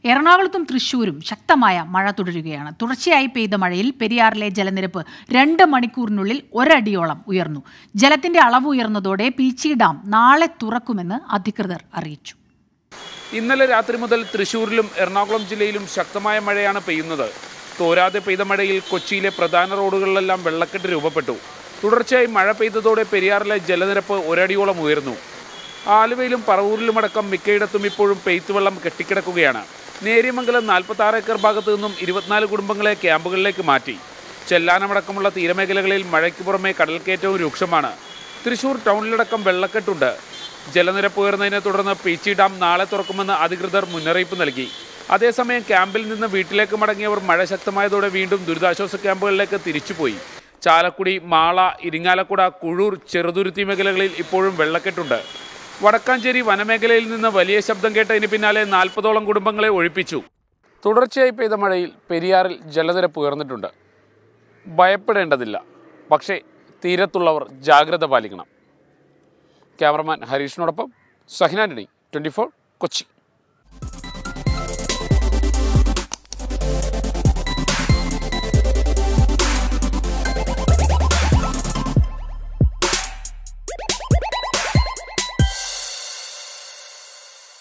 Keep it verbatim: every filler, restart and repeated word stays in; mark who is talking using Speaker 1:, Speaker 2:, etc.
Speaker 1: എറണാകുളത്തും തൃശൂരും ശക്തമായ മഴ തുടരുകയാണ്. തുടർച്ചയായി പെയ്ത മഴയിൽ പെരിയാറിലെ ജലനിരപ്പ് രണ്ട് മണിക്കൂറിനുള്ളിൽ ഒരടിയോളം ഉയർന്നു. ജലത്തിന്റെ അളവ് ഉയർന്നതോടെ പീച്ചി ഡാം നാളെ തുറക്കുമെന്ന് അധികൃതർ അറിയിച്ചു.
Speaker 2: ഇന്നലെ രാത്രി മുതൽ തൃശൂരിലും എറണാകുളം ജില്ലയിലും ശക്തമായ മഴയാണ് പെയ്യുന്നത്. തോരാതെ പെയ്ത മഴയിൽ കൊച്ചിയിലെ പ്രധാന റോഡുകളിലെല്ലാം വെള്ളക്കെട്ട് രൂപപ്പെട്ടു. തുടർച്ചയായി മഴ പെയ്തതോടെ പെരിയാറിലെ ജലനിരപ്പ് ഒരടിയോളം ഉയർന്നു. ആലുവയിലും പറവൂരിലുമടക്കം മിക്കയിടത്തും ഇപ്പോഴും പെയ്ത്തുവെള്ളം കെട്ടിക്കിടക്കുകയാണ്. നേര്യമംഗലം നാൽപ്പത്തി ആറ് ഏക്കർ ഭാഗത്തു നിന്നും ഇരുപത്തിനാല് കുടുംബങ്ങളെ ക്യാമ്പുകളിലേക്ക് മാറ്റി. ചെല്ലാനമടക്കമുള്ള തീരമേഖലകളിൽ മഴയ്ക്ക് പുറമെ കടൽക്കയറ്റവും രൂക്ഷമാണ്. തൃശൂർ ടൗണിലടക്കം വെള്ളക്കെട്ടുണ്ട്. ജലനിരപ്പ് ഉയർന്നതിനെ തുടർന്ന് പീച്ചി ഡാം നാളെ തുറക്കുമെന്ന് അധികൃതർ മുന്നറിയിപ്പ് നൽകി. അതേസമയം ക്യാമ്പിൽ നിന്ന് വീട്ടിലേക്ക് മടങ്ങിയവർ മഴ ശക്തമായതോടെ വീണ്ടും ദുരിതാശ്വാസ ക്യാമ്പുകളിലേക്ക് തിരിച്ചുപോയി. ചാലക്കുടി, മാള, ഇരിങ്ങാലക്കുട, കുഴൂർ, ചെറുതുരുത്തി മേഖലകളിൽ ഇപ്പോഴും വെള്ളക്കെട്ടുണ്ട്. വടക്കാഞ്ചേരി വനമേഖലയിൽ നിന്ന് വലിയ ശബ്ദം കേട്ടതിന് പിന്നാലെ നാൽപ്പതോളം കുടുംബങ്ങളെ ഒഴിപ്പിച്ചു. തുടർച്ചയായി പെയ്ത മഴയിൽ പെരിയാറിൽ ജലനിരപ്പ് ഉയർന്നിട്ടുണ്ട്. ഭയപ്പെടേണ്ടതില്ല, പക്ഷേ തീരത്തുള്ളവർ ജാഗ്രത പാലിക്കണം. ക്യാമറമാൻ ഹരീഷിനോടൊപ്പം സഹിനാന്റണി, ട്വന്റി ഫോർ, കൊച്ചി.